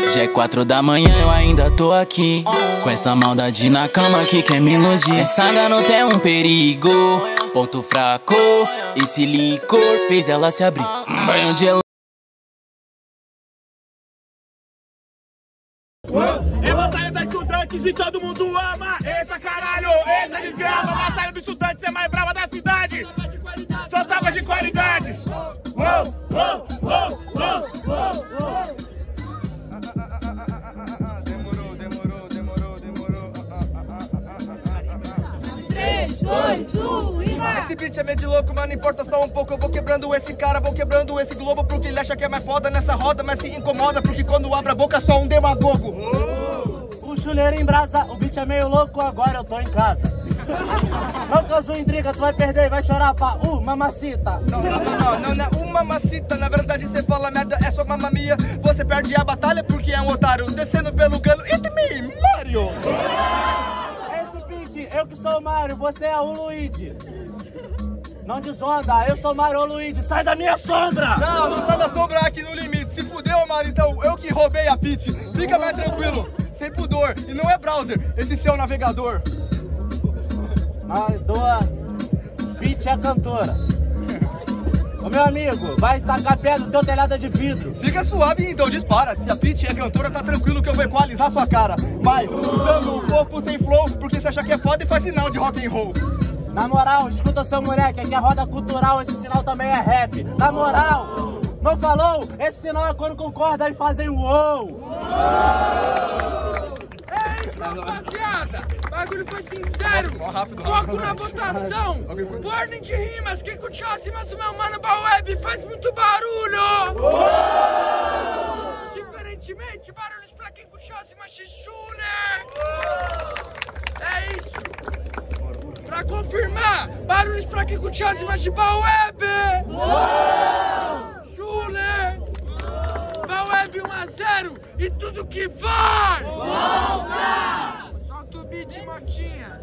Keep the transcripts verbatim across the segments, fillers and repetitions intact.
Já é quatro da manhã, eu ainda tô aqui, com essa maldade na cama que quer me iludir. Essa garota é um perigo, ponto fraco. Esse licor fez ela se abrir. Banho de el... É batalha das estudantes e todo mundo ama. Eita caralho, eita desgrama. Batalha dos estudantes é mais brava da cidade. Só tava de qualidade. Uou, uou, uou, uou, uou, uou. Demorou, demorou, demorou, demorou. três, dois, um e vai! Esse beat é meio de louco, mas não importa só um pouco. Eu vou quebrando esse cara, vou quebrando esse globo, porque ele acha que é mais foda nessa roda, mas se incomoda, porque quando abre a boca é só um demagogo. O chuleiro em brasa, o beat é meio louco, agora eu tô em casa. Não causou intriga, tu vai perder e vai chorar pra uh, mamacita. Não, não, não, não, não é uma mamacita, na verdade você fala merda, é só mamamia. Você perde a batalha porque é um otário, descendo pelo cano, it me, Mario. Esse Pink, eu que sou o Mario, você é o Luigi. Não desonda, eu sou o Mario Luigi, sai da minha sombra! Não, não sai da sombra aqui no limite, se fudeu, Mario, então eu que roubei a Peach. Fica mais tranquilo, sem pudor, e não é browser, esse seu navegador. Ai, doa, Peach é cantora. Ô meu amigo, vai tacar pedra no teu telhado de vidro. Fica suave, então dispara. Se a Peach é cantora, tá tranquilo que eu vou equalizar sua cara. Mas, usando o fofo sem flow, porque você acha que é foda e faz sinal de rock and roll. Na moral, escuta seu moleque, aqui é roda cultural, esse sinal também é rap. Na moral, não falou? Esse sinal é quando concorda e fazem uou. É isso, rapaziada! O bagulho foi sincero! Foco na votação! Ordem de rimas, quem curtiu as rimas do meu mano Baweb faz muito barulho! Diferentemente, barulhos pra quem curtiu as rimas de Schuller! É isso! Pra confirmar, barulhos pra quem curtiu as rimas de Baweb! Schuller! Baweb um a zero e tudo que vai! Volta! Solta o beat, Motinha!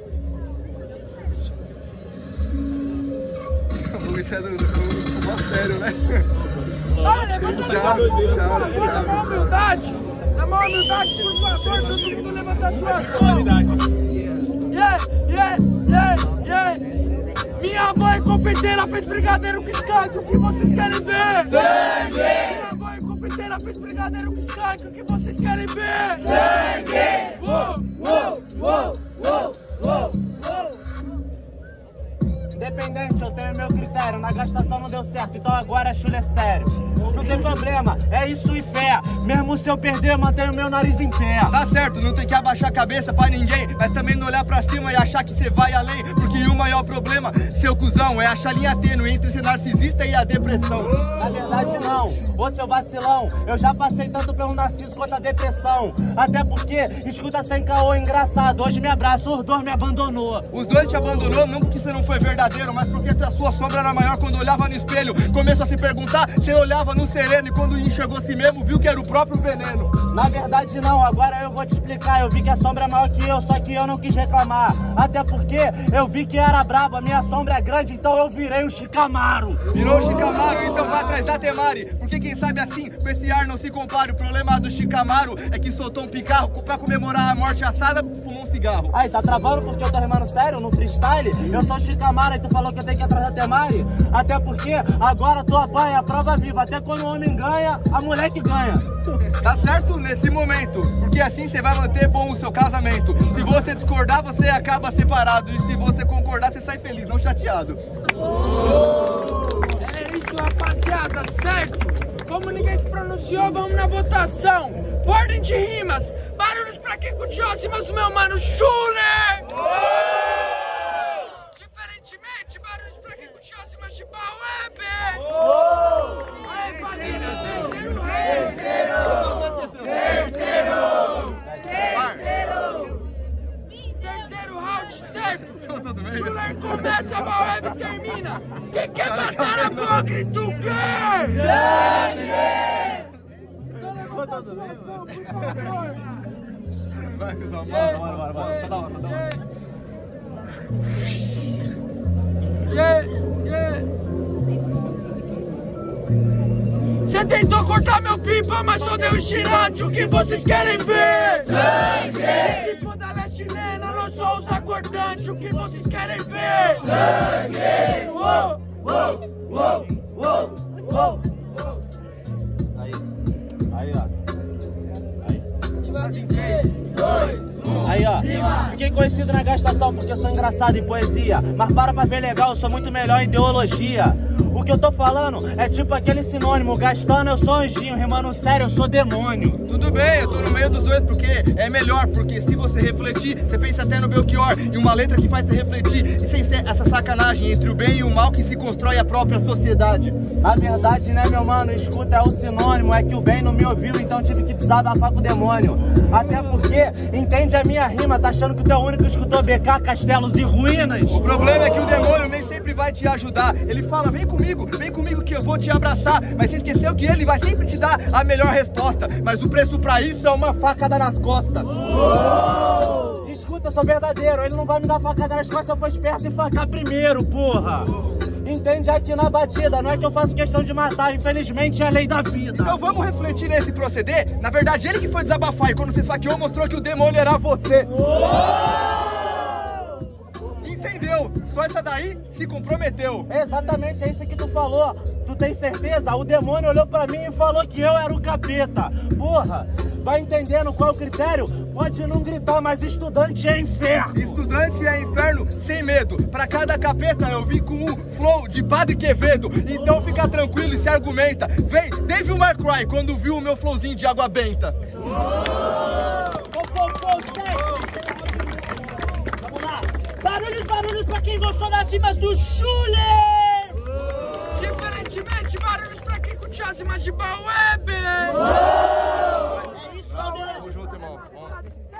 Isso é do, do, do mó sério, né? Ah, levanta a mão, por favor, na maior humildade! Na maior humildade, por favor, todo mundo levanta as suas mãos! Yeah, yeah, yeah, yeah! Minha avó é confeiteira, fez brigadeiro com skunk, o que vocês querem ver? Sangue! Minha avó é confeiteira, fez brigadeiro com skunk, o que vocês querem ver? Sangue! Uou, uou, uou, uou, uou, uou! Independente, eu tenho meu critério, na gastação não deu certo, então agora é chulé sério. Não tem problema, é isso e fé. Mesmo se eu perder, mantenho meu nariz em pé. Tá certo, não tem que abaixar a cabeça pra ninguém, mas também não olhar pra cima e achar que você vai além. Porque o maior problema, seu cuzão, é achar linha tênue entre ser narcisista e a depressão. Na verdade não, ô seu vacilão, eu já passei tanto pelo narciso quanto a depressão. Até porque, escuta sem caô engraçado, hoje me abraça, os dois me abandonou. Os dois te abandonou, não porque você não foi verdadeiro, mas porque a sua sombra era maior quando olhava no espelho. Começou a se perguntar, você olhava no sereno e quando enxergou si mesmo, viu que era o próprio veneno. Na verdade não, agora eu vou te explicar. Eu vi que a sombra é maior que eu, só que eu não quis reclamar. Até porque eu vi que era braba, minha sombra é grande, então eu virei o Chicamaro. Virou o Chicamaro, então vai atrás da Temari. Porque quem sabe assim, com esse ar não se compare. O problema do Chicamaro é que soltou um picarro pra comemorar a morte assada, fumou um cigarro. Aí, tá travando porque eu tô rimando sério no freestyle? Eu sou o Chicamaro e tu falou que eu tenho que ir atrás da Temari? Até porque agora tu apanha a prova viva. Até quando o homem ganha, a mulher que ganha. Tá certo nesse momento, porque assim você vai manter bom o seu casamento. Se você discordar, você acaba separado. E se você concordar, você sai feliz, não chateado. É isso, rapaziada, certo? Como ninguém se pronunciou, vamos na votação. Ordem de rimas, barulhos pra quem curtiu as rimas do meu mano Schuller. Diferentemente, barulhos pra quem curtiu as rimas de Baweb. Aí, família, terceiro round. Terceiro! Terceiro! Terceiro round, certo? Schuller começa, Baweb termina. Quem quer matar a boa, grita o quê? Sangue! Levanta as duas mãos, por favor. Vai, cuzão, bora, bora, bora, bora. Só dá uma, só dá uma. Yeah, yeah. Cê Cê tentou cortar meu pipa, mas só deu estirante. O que vocês querem ver? Sangue! Se for da leste nena, não só usa cortante. O que vocês querem ver? Sangue! Uou, uou, uou, uou, uou. Aí, aí, ó. Aí, ó, fiquei conhecido na gastação porque eu sou engraçado em poesia. Mas para pra ver legal, eu sou muito melhor em ideologia. O que eu tô falando é tipo aquele sinônimo. Gastando eu sou anjinho, rimando sério eu sou demônio. Tudo bem, eu tô no meio dos dois porque é melhor. Porque se você refletir, você pensa até no Belchior. E uma letra que faz você refletir. E sem ser essa sacanagem entre o bem e o mal que se constrói a própria sociedade. A verdade, né, meu mano, escuta é o sinônimo. É que o bem não me ouviu, então tive que desabafar com o demônio. Até porque, entende a minha rima, tá achando que tu é o único que escutou B K, Castelos e Ruínas? O problema é que o demônio nem sempre vai te ajudar. Ele fala, vem comigo, vem comigo que eu vou te abraçar. Mas você esqueceu que ele vai sempre te dar a melhor resposta. Mas o preço pra isso é uma facada nas costas. Oh! Escuta, eu sou verdadeiro, ele não vai me dar facada nas costas se eu for esperto e facar primeiro, porra. Entende aqui na batida, não é que eu faço questão de matar, infelizmente é a lei da vida. Então vamos refletir nesse proceder? Na verdade ele que foi desabafar e quando você esfaqueou mostrou que o demônio era você. Entendeu? Só essa daí se comprometeu. É exatamente, é isso que tu falou. Tu tem certeza? O demônio olhou pra mim e falou que eu era o capeta. Porra, vai entendendo qual é o critério? Pode não gritar, mas estudante é inferno. Estudante é inferno sem medo. Pra cada capeta eu vim com um flow de Padre Quevedo. Então fica tranquilo e se argumenta. Vem, Dave Marcry quando viu o meu flowzinho de água benta. Vamos lá. Barulhos, barulhos pra quem gostou das rimas do Chule. Diferentemente, barulhos pra quem curte as rimas de Baweb. É isso, galera. Tamo junto, irmão.